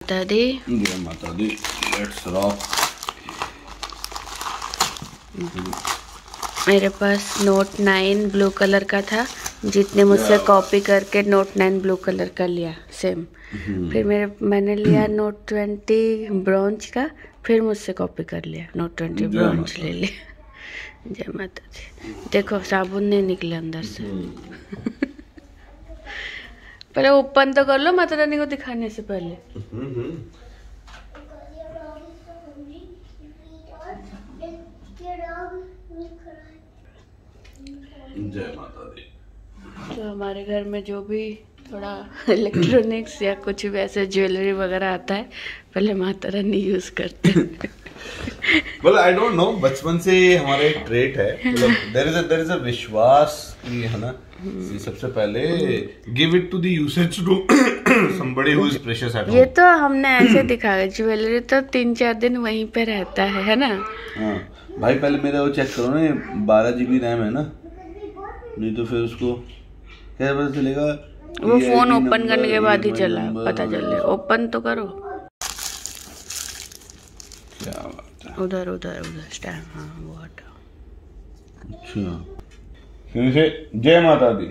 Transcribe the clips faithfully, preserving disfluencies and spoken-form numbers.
माता दी, जय माता दी। Let's rock. मेरे पास नोट नाइन ब्लू कलर का था, जितने मुझसे कॉपी करके नोट नाइन ब्लू कलर का लिया सेम। फिर मेरे मैंने लिया नोट ट्वेंटी ब्रॉन्ज का, फिर मुझसे कॉपी कर लिया नोट ट्वेंटी ब्रॉन्ज ले लिया। जय माता दी। देखो साबुन नहीं निकले अंदर से। पहले ओपन तो कर लो माता रानी को दिखाने से पहले। जय माता दी। तो हमारे घर में जो भी थोड़ा इलेक्ट्रॉनिक्स या कुछ भी ऐसे ज्वेलरी वगैरह आता है, पहले माता रानी यूज करते हैं। well, I don't know, बचपन से हमारा एक ट्रेट है, मतलब there is a there is a विश्वास की है ना, सबसे पहले give it to the usage to somebody who is precious at home। ये तो हमने ऐसे दिखाया, ज्वेलरी तो तीन चार दिन वहीं पे रहता है है ना। हाँ भाई, पहले मेरा वो चेक करो ना, बारह जीबी रैम है ना, नहीं तो फिर उसको क्या पता चलेगा। वो फोन ओपन करने के बाद ही चला पता चले। ओपन तो करो। क्या बात है। उधर उधर उधर स्टैंड। हाँ वो हटाओ। अच्छा फिर से जय माता दी।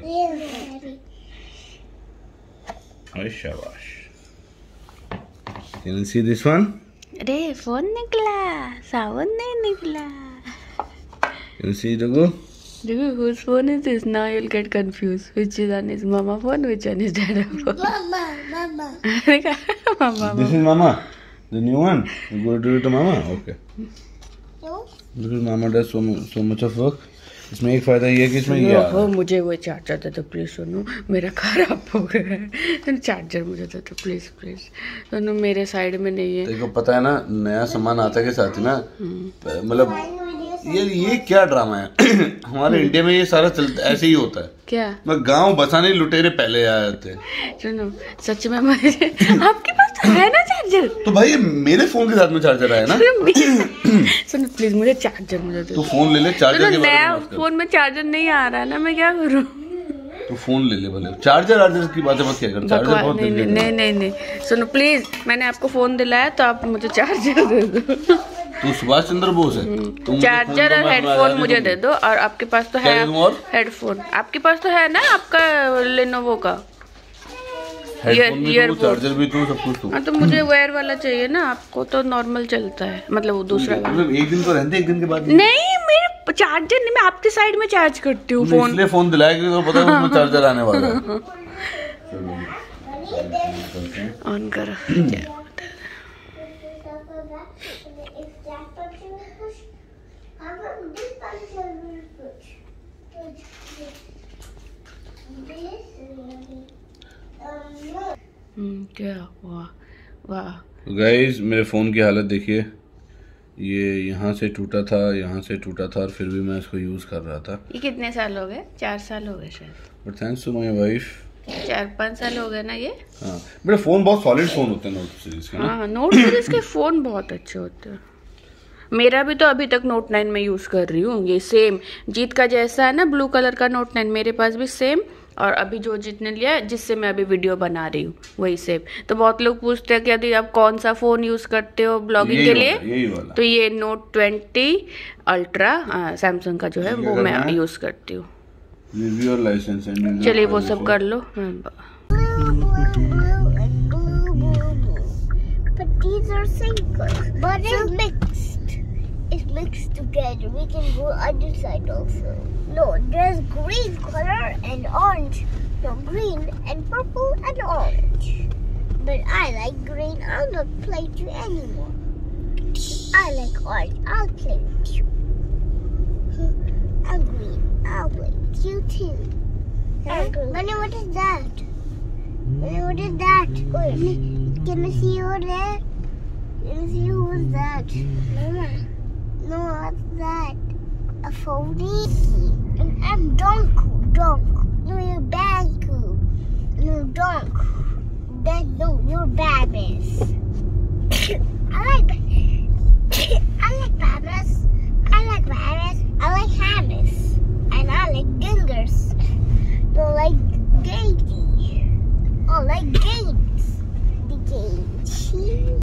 अरे शाबाश। Can you see this one? अरे फोन निकला, सावन नहीं निकला। Can you see Raghu? Raghu, whose phone is this? Now you'll get confused. Which is on his mama phone, which one is dada phone? Mama, mama. mama. This is mama. The new one. You go to it to mama. Okay. No. Because mama does so so much of work. इसमें एक फायदा ये है कि इसमें ये हो मुझे वो चार्जर दे दो प्लीज। सुनो मेरा खराब हो गया है, चार्जर मुझे दे दो प्लीज प्लीज। सुनो मेरे साइड में नहीं है। देखो पता है ना, नया सामान आता के साथ ही ना, मतलब ये ये क्या ड्रामा है। हमारे इंडिया में ये सारा चलता ऐसे ही होता है। क्या मैं गांव बसाने लुटेरे पहले आए थे। सुनो सच में मुझे आपके पास तो है ना चार्जर? तो भाई मेरे फोन के साथ में चार्जर आया ना। सुनो प्लीज मुझे चार्जर मुझे दे। तो फोन ले ले, चार्जर के बारे में नया बात कर। फोन में चार्जर नहीं आ रहा है ना, मैं क्या करूँ? तो फोन ले ले भले, चार्जर चार्जर की बातें मत क्या कर। चार्जर बहुत नहीं नहीं नहीं नहीं नहीं सुनो प्लीज, मैंने आपको फोन दिलाया तो आप मुझे चार्जर दे दो। तू सुभाष चंद्र बोस है। चार्जर और हेडफोन मुझे दे दो। और आपके पास तो है हेडफोन, आपके पास तो है ना आपका लेनोवो का हेडफोन भी तू, चार्जर भी तू, सब कुछ तू। हाँ तो मुझे वायर वाला चाहिए ना, आपको तो नॉर्मल चलता है, मतलब वो दूसरा वाला। मतलब एक दिन तो रहते, एक दिन के बाद नहीं मेरे चार्जर नहीं, मैं आपके साइड में चार्ज करती हूँ फोन। इसलिए फोन दिलाया कि तो पता है उसमें चार्जर आने वाला है। ऑन करो। क्या वाह वाह। गाइस मेरे फ़ोन की हालत देखिए, ये यहाँ से टूटा था, यहाँ से टूटा था, और फिर भी मैं इसको यूज़ कर रहा था। ये कितने साल हो गए? चार साल हो गए शायद। But thanks to my wife चार पाँच साल हो गए ना ये। हाँ मेरा फ़ोन बहुत सॉलिड फ़ोन होते हैं नोट सीरीज के। हाँ नोट सीरीज के फ़ोन बहुत अच्छे होते हैं। मेरा भी तो अभी तक नोट नाइन में यूज़ कर रही हूँ, ये सेम जीत का जैसा है ना ब्लू कलर का नोट नाइन, मेरे पास भी सेम। और अभी जो जितने लिया जिससे मैं अभी वीडियो बना रही हूँ वही सेम। तो बहुत लोग पूछते हैं कि यदि आप कौन सा फ़ोन यूज़ करते हो ब्लॉगिंग के लिए, यही वाला। तो ये नोट ट्वेंटी अल्ट्रा सैमसंग का जो है वो मैं यूज़ करती हूँ। चलिए वो सब कर लो। It's mixed together. We can go other side also. No, there's green color and orange. No, green and purple and orange. But I like green. I'll not play with you anymore. I like orange. I'll play with you. I'm green. I'll play with you too. Mommy, what is that? Mommy, what is that? Can I see over there? Can I see who is that? Mama. No, what's that? A phony? And I'm Donku. Donku. No, you're Banku. No, Donku. That, no, you're Babis. I like I like Babis. I like Babis. I like Habis. And I like Gingers. No, like Gatey. Oh, like games. The games.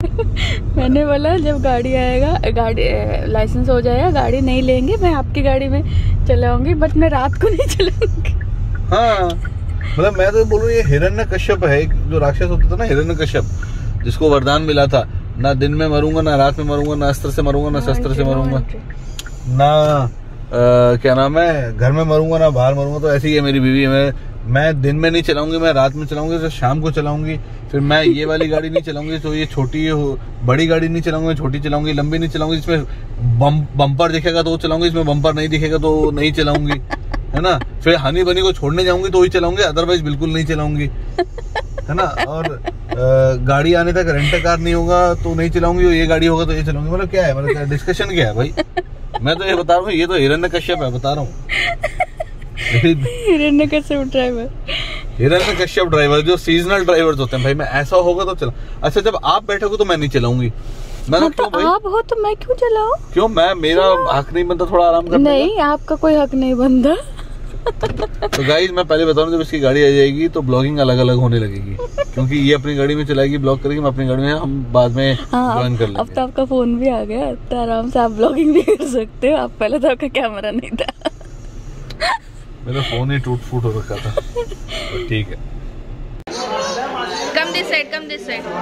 मैंने बोला जब गाड़ी आएगा, गाड़ी licence हो जाएगा, गाड़ी नहीं लेंगे, मैं आपकी गाड़ी में चलाऊंगी, बट मैं रात को नहीं चलाऊंगी। हाँ मतलब मैं तो बोलूँ ये हिरण्यकश्यप है, जो राक्षस होता था ना हिरण्यकश्यप, जिसको वरदान मिला था, ना दिन में मरूंगा, ना रात में मरूंगा, ना अस्त्र से मरूंगा, ना शस्त्र से मरूंगा, ना आ, क्या नाम है घर में मरूंगा, ना बाहर मरूंगा। तो ऐसी ही है मेरी बीवी, मैं मैं दिन में नहीं चलाऊंगी, मैं रात में चलाऊंगी, तो शाम को चलाऊंगी। फिर मैं ये वाली गाड़ी नहीं चलाऊंगी, तो ये छोटी हो बड़ी गाड़ी नहीं चलाऊंगी, छोटी चलाऊंगी, लंबी नहीं चलाऊंगी, जिसमें बम, बम्पर दिखेगा तो चलाऊंगी, इसमें बम्पर नहीं दिखेगा तो नहीं चलाऊंगी, है ना। फिर हनी बनी को छोड़ने जाऊंगी तो ही चलाऊंगी, अदरवाइज बिल्कुल नहीं चलाऊंगी, है ना। और आ, गाड़ी आने तक रेंट कार नहीं होगा तो नहीं चलाऊंगी, और ये गाड़ी होगा तो ये चलाऊंगी। मतलब क्या है, मतलब डिस्कशन क्या है भाई। मैं तो ये बता रहा हूँ, ये तो हिरण्यकश्यप है, बता रहा हूँ। हिरण्यकश्यप ड्राइवर, हिरण्यकश्यप ड्राइवर जो सीजनल ड्राइवर्स होते हैं भाई। मैं ऐसा होगा तो चला। अच्छा जब आप बैठोगे तो मैं नहीं चलाऊंगी। मैं हाँ, क्यों भाई? आप हो तो मैं क्यों चलाऊं? क्यों, मैं मेरा हक नहीं बनता थोड़ा आराम करने? नहीं, आपका कोई हक नहीं बनता। तो गाइस मैं पहले बता रहा हूँ, जब इसकी गाड़ी आ जाएगी तो ब्लॉगिंग अलग अलग होने लगेगी, क्योंकि ये अपनी गाड़ी में चलाएगी, ब्लॉग करेगी, मैं अपनी गाड़ी में, हम बाद में ज्वाइन कर लेंगे। अब तो आपका फोन भी आ गया, तो आराम से आप ब्लॉगिंग भी कर सकते हो। आप पहले तो आपका कैमरा नहीं था। मेरा फोन ही टूट फूट हो रखा था। ठीक है, come this side, come this side.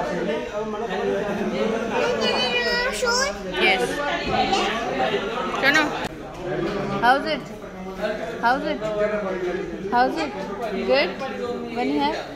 Yes, सुनो, how is it? How's it? How's it? Good? When you have?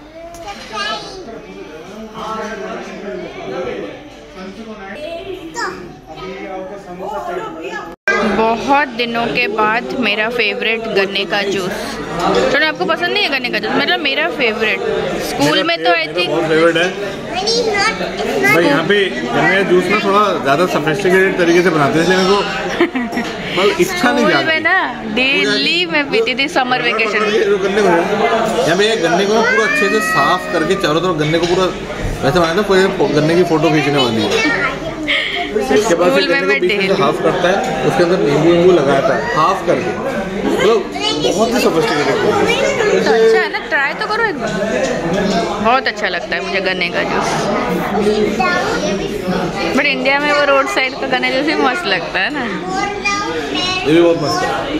बहुत दिनों के बाद मेरा फेवरेट गन्ने का जूस। तो आपको पसंद नहीं है गन्ने का जूस? मतलब मेरा फेवरेट। स्कूल में तो आई थिंक बहुत फेवरेट है भाई। यहाँ पे गन्ने का जूस ना थोड़ा ज्यादा सोफिस्टिकेटेड तरीके से बनाते हैं, इसलिए मेरे को इच्छा नहीं जाती। में ना डेली मैं पीती थी समर वेकेशन में। गन्ने को यहाँ पे गन्ने को ना पूरा अच्छे से साफ करके चारों तरफ गन्ने को पूरा वैसे बनाया था, कोई गन्ने की फोटो खींचने वाली है। उसके बाद हाफ करता है, उसके अंदर नींबू नींबू लगाता है हाफ करके, मतलब बहुत ही सोफिस्टिकेटेड। तो अच्छा है ना, ट्राई तो करो एक बार। बहुत अच्छा लगता है मुझे गन्ने का जूस, बट इंडिया में वो रोड साइड का गन्ने जूस ही मस्त लगता है ना। ये भी बहुत मस्त है।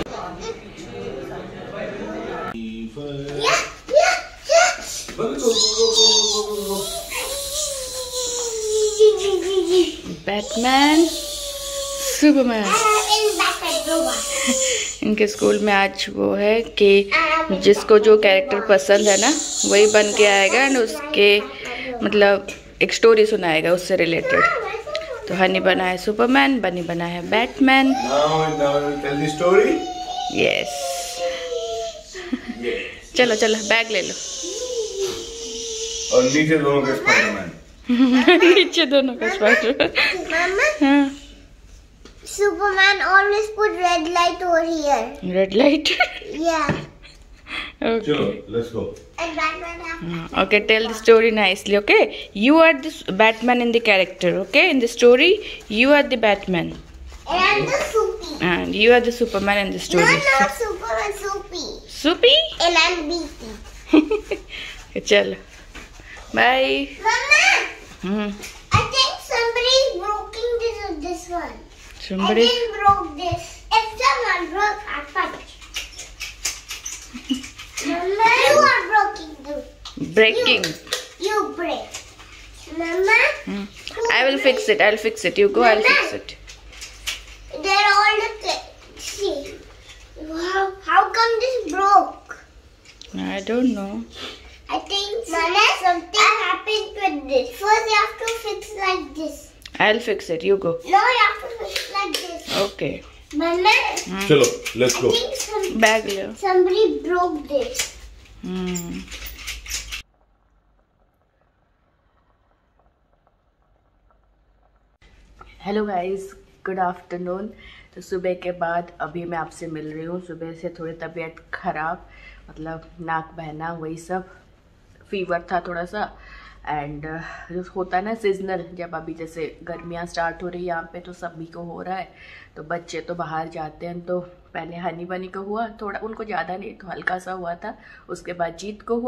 Batman, Superman. इनके स्कूल में आज वो है कि जिसको जो कैरेक्टर पसंद है ना वही बन के आएगा, एंड उसके मतलब एक स्टोरी सुनाएगा उससे रिलेटेड। तो हनी बना है सुपरमैन, बनी बना है बैटमैन। यस। चलो चलो बैग ले लो। और नीचे दोनों का स्पाइडरमैन। नीचे दोनों का Spiderman. Superman always put red light over here. Red light? Yeah. Okay. Chalo, let's go. And Batman have Okay, tell the story nicely, okay? You are the Batman in the character, okay? In the story, you are the Batman. And I'm the Soupy. And you are the Superman in the story. No, not Superman, Soupy. Soupy? And I'm Beatty. Chalo. Bye. Mama, Hmm. I think somebody's broken this this one. Somebody. I didn't broke this. If someone broke, I punch. Mama, you are breaking this. Breaking. You, you break. Mama. Hmm. I will fix it. I'll fix it. You go. I'll fix it. They're all the kids. See. How, how come this broke? I don't know. I think Mama, something happened with this. First you have to fix like this. I'll fix it. You go. No, you have to fix like this. Okay. Mama, चलो, let's I go. think some, Bag ले. somebody broke this. Hmm. Hello guys, good afternoon. तो सुबह के बाद अभी मैं आपसे मिल रही हूँ। सुबह से थोड़ी तबीयत ख़राब, मतलब नाक बहना वही सब, फीवर था थोड़ा सा, एंड जो होता है ना सीजनल, जब अभी जैसे गर्मियाँ स्टार्ट हो रही है यहाँ पे तो सभी को हो रहा है। तो बच्चे तो बाहर जाते हैं, तो पहले हनी बनी को हुआ थोड़ा, उनको ज़्यादा नहीं तो हल्का सा हुआ था, उसके बाद जीत को हुआ,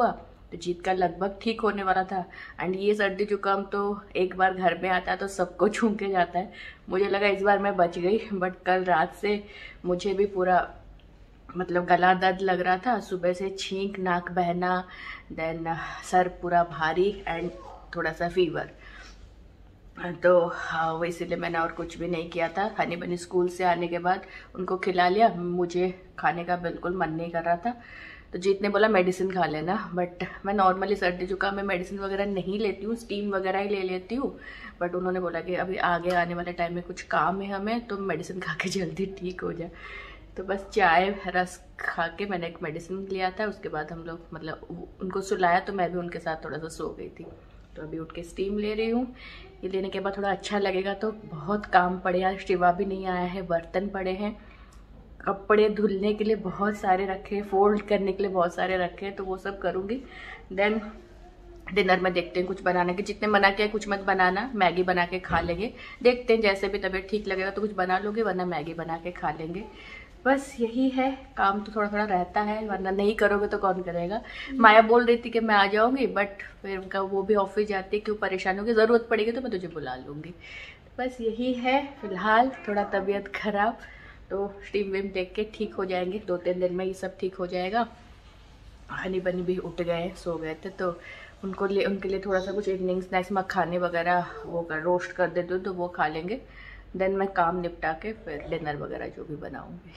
तो जीत का लगभग ठीक होने वाला था। एंड ये सर्दी जुकाम तो एक बार घर में आता है तो सबको छू के जाता है। मुझे लगा इस बार मैं बच गई, बट कल रात से मुझे भी पूरा मतलब गला दर्द लग रहा था। सुबह से छींक, नाक बहना, देन सर पूरा भारी एंड थोड़ा सा फीवर। तो हाँ, वो इसीलिए मैंने और कुछ भी नहीं किया था। हनी बनी स्कूल से आने के बाद उनको खिला लिया। मुझे खाने का बिल्कुल मन नहीं कर रहा था, तो जीत ने बोला मेडिसिन खा लेना। बट मैं नॉर्मली सर्दी जुकाम में मेडिसिन वगैरह नहीं लेती हूँ, स्टीम वगैरह ही ले लेती हूँ। बट उन्होंने बोला कि अभी आगे आने वाले टाइम में कुछ काम है हमें, तो मेडिसिन खा के जल्दी ठीक हो जाए। तो बस चाय रस खा के मैंने एक मेडिसिन लिया था। उसके बाद हम लोग मतलब उनको सुलाया, तो मैं भी उनके साथ थोड़ा सा सो गई थी। तो अभी उठ के स्टीम ले रही हूँ। ये लेने के बाद थोड़ा अच्छा लगेगा। तो बहुत काम पड़े, आज शिवा भी नहीं आया है, बर्तन पड़े हैं, कपड़े धुलने के लिए बहुत सारे रखे, फोल्ड करने के लिए बहुत सारे रखे, तो वो सब करूँगी। देन डिनर में देखते हैं कुछ बनाने के। जितने मना किया कुछ मत बनाना, मैगी बना के खा लेंगे। देखते हैं जैसे भी तबीयत ठीक लगेगा तो कुछ बना लोगे, वरना मैगी बना के खा लेंगे। बस यही है। काम तो थोड़ा थोड़ा रहता है, वरना नहीं करोगे तो कौन करेगा। माया बोल रही थी कि मैं आ जाऊंगी, बट फिर उनका वो भी ऑफिस जाती है, क्यों परेशान होगी, ज़रूरत पड़ेगी तो मैं तुझे बुला लूँगी। बस यही है फिलहाल। थोड़ा तबीयत खराब, तो स्टीम विम देख के ठीक हो जाएंगे। दो तीन दिन में ये सब ठीक हो जाएगा। हनी बनी भी उठ गए, सो गए थे, तो उनको लिए उनके लिए थोड़ा सा कुछ इवनिंग स्नैक्स मखाने वगैरह वो कर रोस्ट कर देती हूँ, तो वो खा लेंगे। देन मैं काम निपटा के फिर डिनर वगैरह जो भी बनाऊँगी।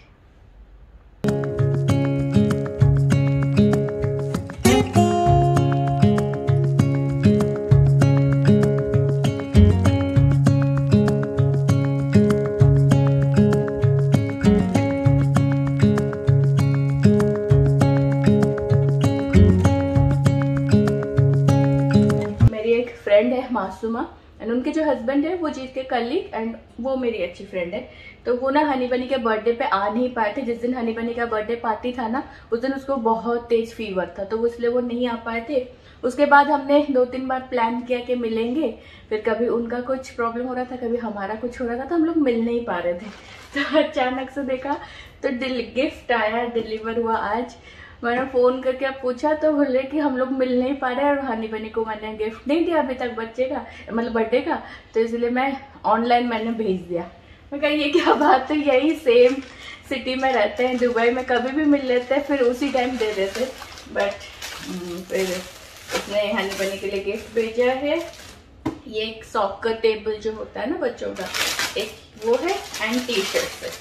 मासूमा एंड उनके जो हस्बैंड है वो जीत के कलीग एंड वो मेरी अच्छी फ्रेंड है। तो वो ना हनी बनी के बर्थडे पे आ नहीं पाए थे। जिस दिन हनी बनी का बर्थडे पार्टी था ना, उस दिन उसको बहुत तेज फीवर था, तो इसलिए वो नहीं आ पाए थे। उसके बाद हमने दो तीन बार प्लान किया कि मिलेंगे, फिर कभी उनका कुछ प्रॉब्लम हो रहा था, कभी हमारा कुछ हो रहा था, तो हम लोग मिल नहीं पा रहे थे। तो अचानक से देखा तो गिफ्ट आया, डिलीवर हुआ आज। मैंने फोन करके अब पूछा तो बोले कि हम लोग मिल नहीं पा रहे हैं और हनी बनी को मैंने गिफ्ट नहीं दिया अभी तक बच्चे का, मतलब बर्थडे का, तो इसलिए मैं ऑनलाइन मैंने भेज दिया। मैं कहा ये क्या बात है, यही सेम सिटी में रहते हैं, दुबई में कभी भी मिल लेते हैं, फिर उसी टाइम दे देते। बट फिर उसने हनी बनी के लिए गिफ्ट भेजा है। ये एक सॉकर टेबल जो होता है ना बच्चों का, एक वो है एंड टी शर्ट है।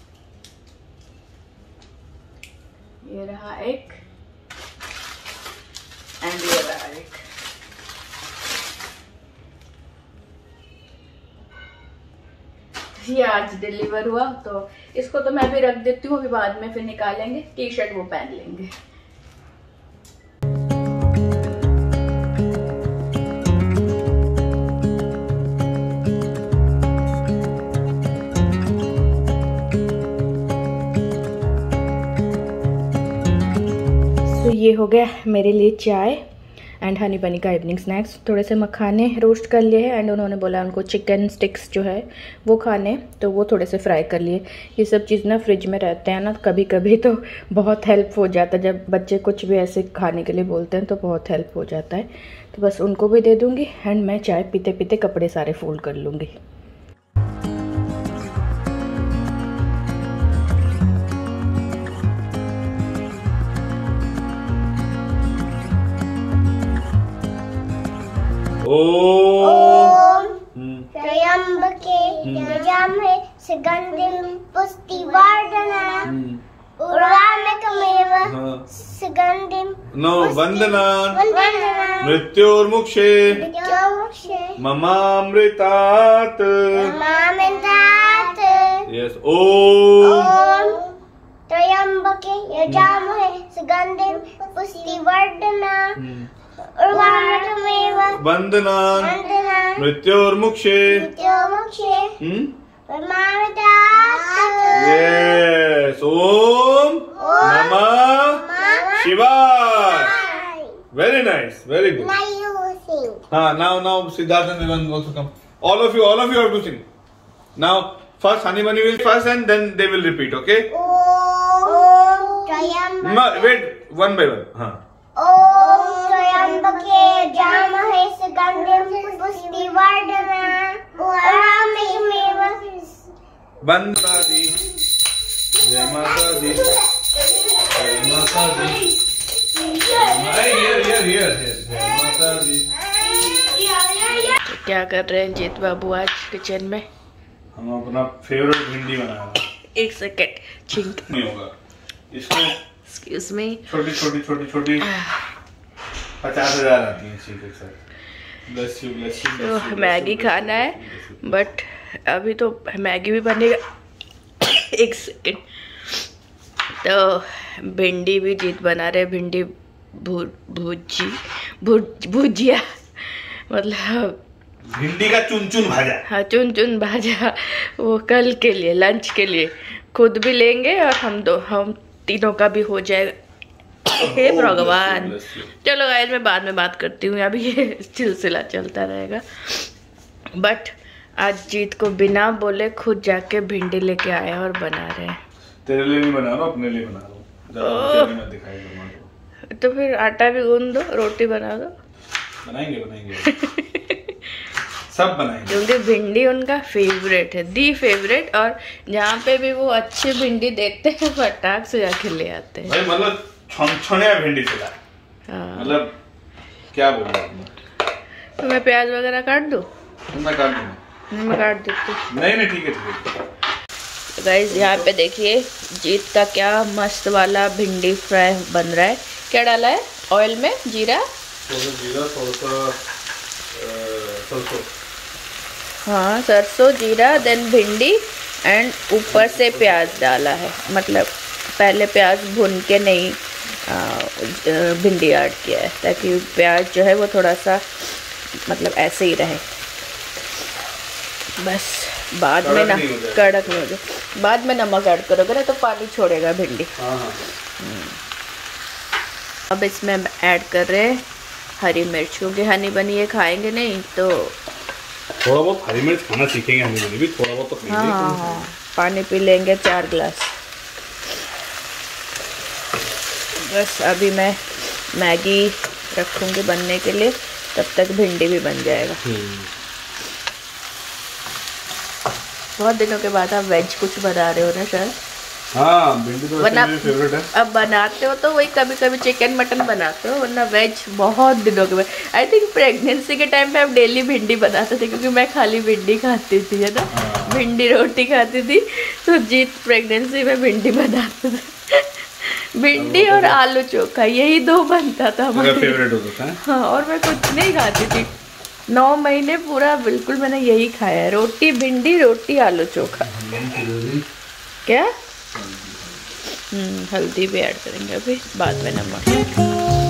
ये रहा एक एंड ये रहा एक। ये आज डिलीवर हुआ, तो इसको तो मैं भी रख देती हूँ, अभी बाद में फिर निकालेंगे। टी शर्ट वो पहन लेंगे। तो ये हो गया मेरे लिए चाय एंड हनी बनी का इवनिंग स्नैक्स। थोड़े से मखाने रोस्ट कर लिए हैं एंड उन्होंने बोला उनको चिकन स्टिक्स जो है वो खाने, तो वो थोड़े से फ्राई कर लिए। ये सब चीज़ ना फ्रिज में रहते हैं ना, कभी कभी तो बहुत हेल्प हो जाता है। जब बच्चे कुछ भी ऐसे खाने के लिए बोलते हैं तो बहुत हेल्प हो जाता है। तो बस उनको भी दे दूँगी एंड मैं चाय पीते पीते कपड़े सारे फोल्ड कर लूँगी। ओम त्र्यंबके यजामहे सुगंधिं पुष्टिवर्धनम् उर्वारुकमेव सुगंधिं। नो वंदना मृत्योर्मुक्षे ममामृतात् ममामृतात्। यस। ओम त्र्यंबके यजामहे सुगंधिं पुष्टिवर्धनम् उर्वारुकमेव वंदना मृत्योर्मुक्षे मृत्योर्मुक्षे यस। ओम नमः शिवाय। Very nice, very good. हाँ, now now Siddharth and Vivan also come. All of you, all of you have to sing. Now first Honey Bunny will first and then they will repeat, okay? Om Trayambake. Wait, one by one. हाँ. Om जाम है इस गंदे पुष्टि word में राम में बंद दी जय माता दी जय माता दी हियर हियर हियर जय माता दी। तो क्या कर रहे हैं जीत बाबू आज किचन में? हम अपना फेवरेट भिंडी बना रहे हैं। एक सेकेंड छिंक नहीं होगा इसको। Excuse me. छोटी छोटी छोटी छोटी पचास हजार आती है ठीक है sir. Bless you bless you. तो मैगी खाना है बट अभी तो मैगी भी बनेगा। एक सेकेंड। तो भिंडी भी जीत बना रहे, भिंडी भू भुजी भुज भुजिया मतलब भिंडी का चुन चुन भाजा। हाँ चुन चुन भाजा, वो कल के लिए लंच के लिए खुद भी लेंगे और हम दो हम तीनों का भी हो जाएगा। हे भगवान। चलो गाइस मैं बाद में बात करती हूँ, अभी ये सिलसिला चलता रहेगा। बट आज जीत को बिना बोले खुद जाके भिंडी लेके आया और बना रहे हैं। तेरे लिए नहीं बना रहा हूँ, अपने लिए बना रहा हूँ। मत दिखाई तो फिर आटा भी गूंद दो, रोटी बना दो। बनाएंगे बनाएंगे सब बनाएंगे क्योंकि भिंडी उनका फेवरेट है, दी फेवरेट। और जहाँ पे भी वो अच्छी भिंडी देखते हैं फटाक से जाके ले आते हैं। भाई मतलब छनछनिया भिंडी चला। हाँ। मतलब क्या बोल रहा हूँ। तो मैं प्याज वगैरह काट दूँ? मैं काट दूँगा। मैं काट देती हूँ। नहीं नहीं ठीक है ठीक है। गाइस यहाँ पे देखिए जीत का क्या मस्त वाला भिंडी फ्राई बन रहा है। क्या डाला है ऑयल में? जीरा जीरा थोड़ा सरसों। हाँ सरसों जीरा देन भिंडी एंड ऊपर से प्याज डाला है। मतलब पहले प्याज भून के नहीं भिंडी ऐड किया है ताकि प्याज जो है वो थोड़ा सा मतलब ऐसे ही रहे। बस बाद में ना कड़क नहीं हो जाए। बाद में नमक ऐड करोगे ना तो पानी छोड़ेगा भिंडी। हाँ हाँ। अब इसमें ऐड कर रहे हैं हरी मिर्च, क्योंकि हनी बनी ये खाएंगे नहीं तो थोड़ा बहुत हरी मिर्च खाना सीखेंगे। हनी बनी भी थोड़ा बहुत तो खाएंगे। हाँ हाँ हाँ। पानी पी लेंगे चार गिलास। बस अभी मैं मैगी रखूँगी बनने के लिए, तब तक भिंडी भी बन जाएगा। बहुत दिनों के बाद आप वेज कुछ बना रहे हो ना सर? हाँ भिंडी तो बना, मेरी फेवरेट है। अब बनाते हो तो वही कभी कभी चिकन मटन बनाते हो, वरना वेज बहुत दिनों के बाद। आई थिंक प्रेगनेंसी के टाइम पे आप डेली भिंडी बनाते थे, क्योंकि मैं खाली भिंडी खाती थी है ना। हाँ। भिंडी रोटी खाती थी तो जीत प्रेगनेंसी में भिंडी बनाते थे। भिंडी और आलू चोखा यही दो बनता था हमारा फेवरेट होता था। हाँ और मैं कुछ नहीं खाती थी। नौ महीने पूरा बिल्कुल मैंने यही खाया है, रोटी भिंडी रोटी आलू चोखा। क्या हम्म हल्दी भी ऐड करेंगे अभी बाद में, नमक।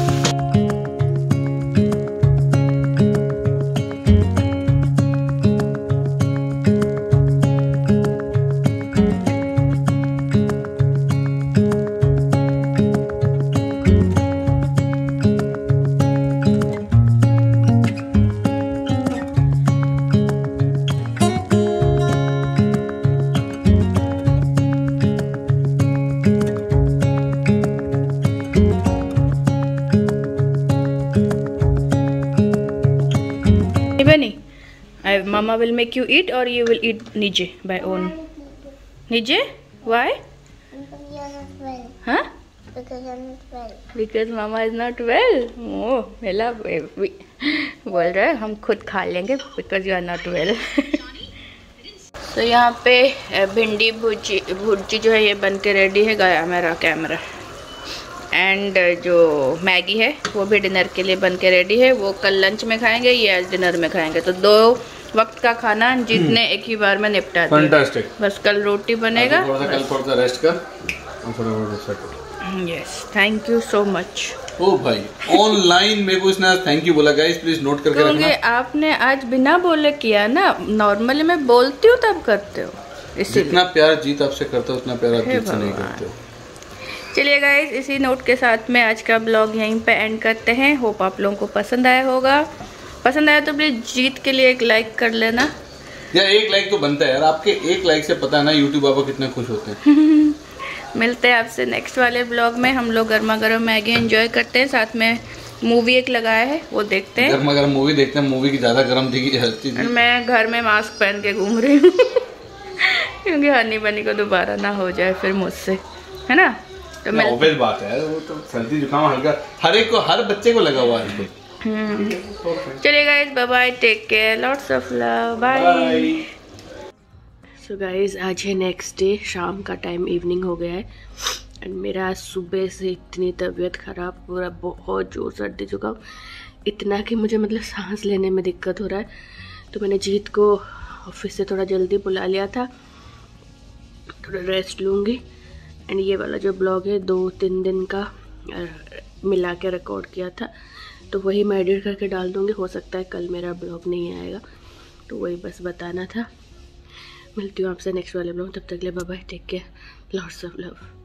Benny, I, Mama will make you eat or you will eat Nije by own. Nije? Why? Because you're not well. Huh? Because you're not well. Because Mama is not well. Oh, मेला बोल रहा है हम खुद खा लेंगे because you are not well. तो यहाँ पे भिंडी भुजी भुजी जो है ये बन के रेडी है। गया मेरा कैमरा। एंड जो मैगी है वो भी डिनर के लिए बन के रेडी है। वो कल लंच में खाएंगे, ये आज डिनर में खाएंगे। तो दो वक्त का खाना जितने एक ही बार में निपटा दिया। बस कल रोटी बनेगा। कल थोड़ा सा रेस्ट कर और थोड़ा बहुत yes thank you so much. ओ भाई ऑनलाइन मेरे को इसने थैंक यू बोला। गाइस प्लीज नोट करके रखना। क्योंकि आपने आज बिना बोले किया ना। नॉर्मली मैं बोलती हूँ तब करते हो। जितना प्यार जीत आपसे करता है उतना प्यार आप जीत से नहीं करते हो। चलिए गाइस इसी नोट के साथ में आज का ब्लॉग यहीं पे एंड करते हैं। होप आप लोगों को पसंद आया होगा। पसंद आया तो प्लीज जीत के लिए एक लाइक कर लेना। यार एक लाइक तो बनता है यार। आपके एक लाइक से पता है ना यूट्यूब बाबा कितने खुश होते हैं। मिलते हैं आपसे नेक्स्ट वाले ब्लॉग में। हम लोग गर्मा गर्म मैगी एंजॉय करते हैं, साथ में मूवी एक लगाया है, वो देखते हैं। गर्मा गर्म मूवी देखते हैं। मूवी की ज्यादा गर्म थी हर चीज। मैं घर में मास्क पहन के घूम रही हूँ क्योंकि हनी बनी को दोबारा ना हो जाए फिर मुझसे, है ना। तो मैं ऑब्वियस बात है, वो तो सर्दी जुकाम हल्का हर एक को, हर बच्चे को लगा हुआ है। चलिए guys, bye bye, take care, lots of love, bye. So guys, आज है नेक्स्ट डे, शाम का टाइम, इवनिंग हो गया है एंड मेरा आज सुबह से इतनी तबीयत ख़राब, पूरा बहुत जोर सर्दी जुकाम, इतना कि मुझे मतलब सांस लेने में दिक्कत हो रहा है। तो मैंने जीत को ऑफिस से थोड़ा जल्दी बुला लिया था, थोड़ा रेस्ट लूँगी एंड ये वाला जो ब्लॉग है दो तीन दिन का मिला के रिकॉर्ड किया था, तो वही मैं एडिट करके डाल दूँगी। हो सकता है कल मेरा ब्लॉग नहीं आएगा, तो वही बस बताना था। मिलती हूँ आपसे नेक्स्ट वाले ब्लॉग, तब तक के लिए bye bye, take care, lots of love.